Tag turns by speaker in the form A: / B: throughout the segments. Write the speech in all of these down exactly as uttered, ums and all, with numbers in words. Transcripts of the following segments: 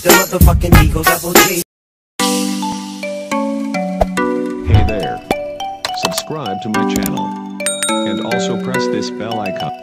A: It's the motherfucking Eagle Double G.
B: Hey there. Subscribe to my channel. And also press this bell icon.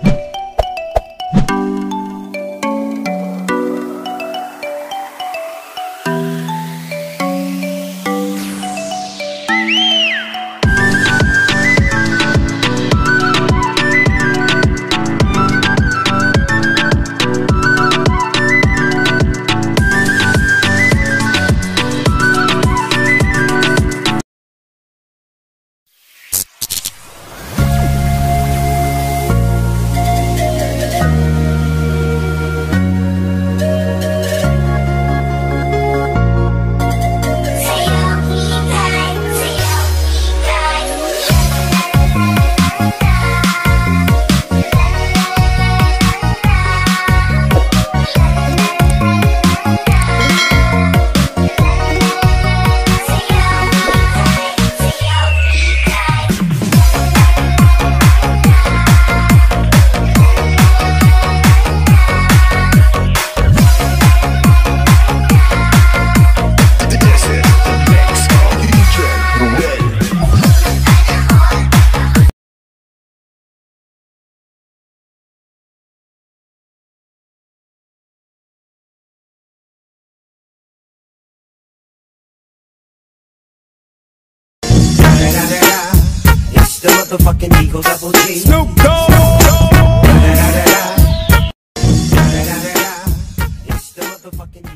A: It's the motherfucking Eagle Double G.
C: Snoop Dogg.
A: It's the motherfucking